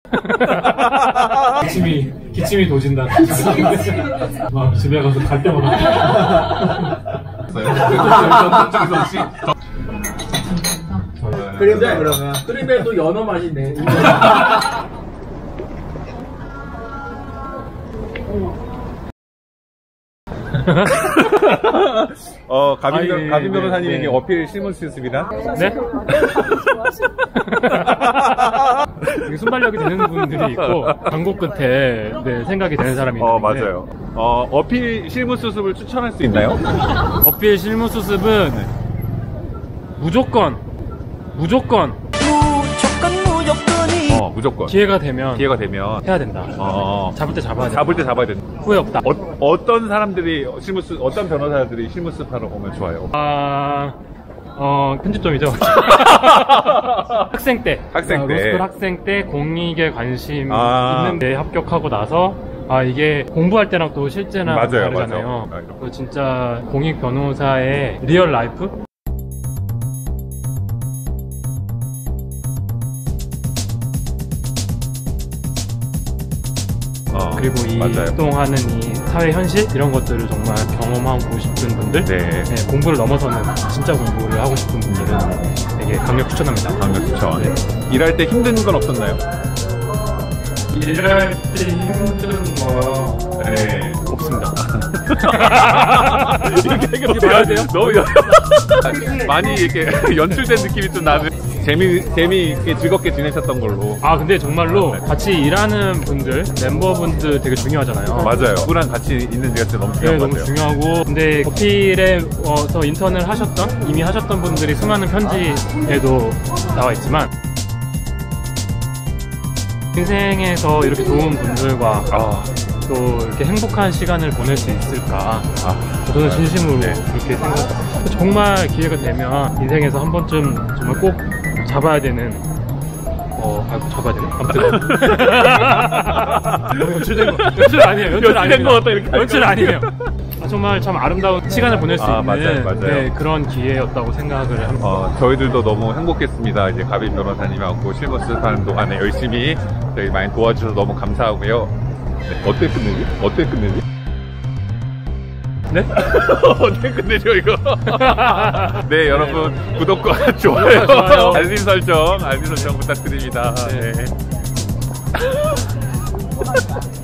기침이 도진다. 집에 가서 갈 때마다. 크림에 그러면 크림에도 연어 맛이네. 가빈 변호사님에게 어필 실무 수습이다. 네? 되게 순발력이 되는 분들이 있고 광고 끝에 생각이 되는 사람이 있는데. 맞아요. 어필 실무 수습을 추천할 수 있나요? 어필 실무 수습은 무조건이 무조건 기회가 되면 해야 된다. 잡을 때 잡아야 된다. 후회 없다. 어떤 사람들이 어떤 변호사들이 실무 수습하러 오면 좋아요? 편집점이죠. 학생 때 로스쿨 학생 때 공익에 관심 있는데 합격하고 나서 이게 공부할 때랑 또 실제나 다르잖아요. 맞아요. 진짜 공익 변호사의 리얼 라이프? 그리고 이 활동하는 이 사회 현실 이런 것들을 정말 경험하고 싶은 분들, 공부를 넘어서는 진짜 공부를 하고 싶은 분들은 되게 강력 추천합니다. 강력 추천. 일할 때 힘든 건 없었나요? 일할 때 힘든 거 없습니다. 이렇게 말해야 돼요? 너무 많이 이렇게 연출된 느낌이 좀 나는. 재미있게 즐겁게 지내셨던 걸로. 근데 정말로 같이 일하는 분들, 멤버분들 되게 중요하잖아요. 맞아요. 누구랑 같이 있는 지가 진짜 너무 중요한 것 같아요. 너무 중요하고. 근데 어필에서 인턴을 이미 하셨던 분들이 수많은 편지에도 나와 있지만 인생에서 이렇게 좋은 분들과 또 이렇게 행복한 시간을 보낼 수 있을까. 저는 진심으로 그렇게 생각합니다. 정말 기회가 되면 인생에서 한 번쯤 정말 꼭 잡아야 되는 잡아야 되는 아무튼 연출 아니에요. 연출 아니에요. 정말 참 아름다운 시간을 보낼 수 있는 맞아요. 그런 기회였다고 생각을 합니다. 저희들도 너무 행복했습니다. 이제 가빈 변호사님하고 실무 수습하는 동안에 열심히 저희 많이 도와주셔서 너무 감사하고요. 어떻게 끝내지? 네? 어떻게 끝내죠 이거? 네, 여러분 구독과 좋아요, 알림 설정 부탁드립니다. 네.